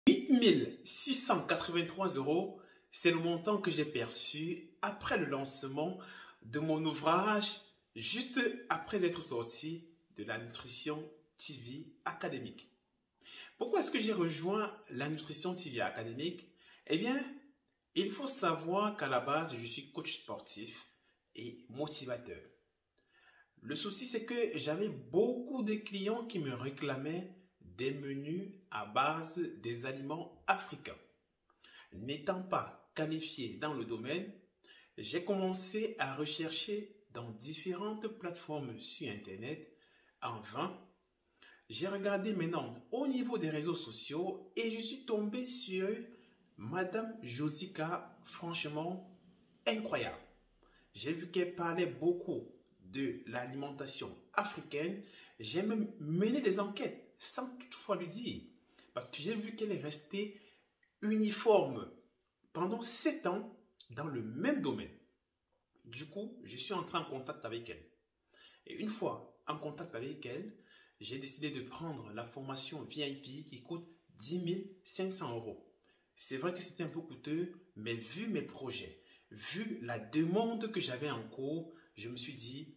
8 683 €, c'est le montant que j'ai perçu après le lancement de mon ouvrage, juste après être sorti de la Nutrition TV académique. Pourquoi est-ce que j'ai rejoint la Nutrition TV académique? Eh bien, il faut savoir qu'à la base, je suis coach sportif et motivateur. Le souci, c'est que j'avais beaucoup de clients qui me réclamaient des menus à base des aliments africains. N'étant pas qualifié dans le domaine, j'ai commencé à rechercher dans différentes plateformes sur Internet. En vain, j'ai regardé maintenant au niveau des réseaux sociaux et je suis tombé sur Madame Josica, franchement incroyable. J'ai vu qu'elle parlait beaucoup de l'alimentation africaine. J'ai même mené des enquêtes sans toutefois lui dire. Parce que j'ai vu qu'elle est restée uniforme pendant 7 ans dans le même domaine. Du coup, je suis entré en contact avec elle. Et une fois en contact avec elle, j'ai décidé de prendre la formation VIP qui coûte 10 500 €. C'est vrai que c'était un peu coûteux, mais vu mes projets, vu la demande que j'avais en cours, je me suis dit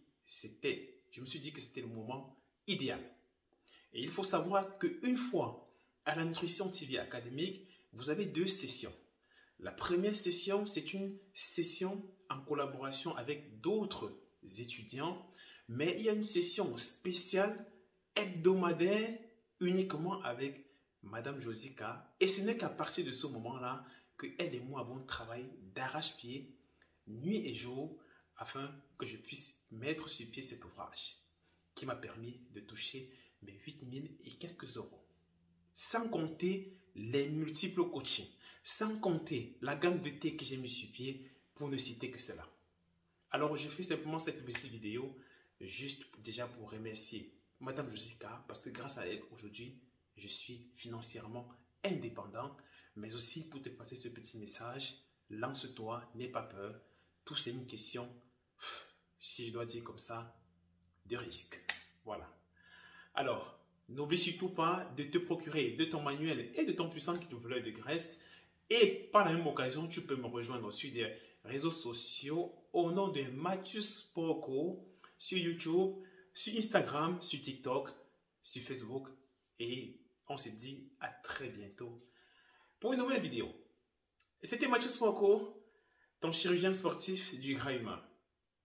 que c'était le moment idéal. Et il faut savoir qu'une fois à la Nutrition TV académique, vous avez 2 sessions. La première session, c'est une session en collaboration avec d'autres étudiants, mais il y a une session spéciale hebdomadaire uniquement avec Madame Josica. Et ce n'est qu'à partir de ce moment-là que elle et moi avons travaillé d'arrache-pied, nuit et jour, afin que je puisse mettre sur pied cet ouvrage qui m'a permis de toucher mes 8 000 et quelques euros. Sans compter les multiples coachings, sans compter la gamme de thé que j'ai mis sur pied, pour ne citer que cela. Alors, je fais simplement cette petite vidéo juste déjà pour remercier Madame Josica, parce que grâce à elle, aujourd'hui, je suis financièrement indépendant, mais aussi pour te passer ce petit message, lance-toi, n'aie pas peur, tout c'est une question, si je dois dire comme ça, de risque. Voilà. Alors, n'oublie surtout pas de te procurer de ton manuel et de ton puissant kilo de graisse. Et par la même occasion, tu peux me rejoindre sur des réseaux sociaux au nom de Mathieu Sporco, sur YouTube, sur Instagram, sur TikTok, sur Facebook. Et on se dit à très bientôt pour une nouvelle vidéo. C'était Mathieu Sporco, ton chirurgien sportif du gras humain.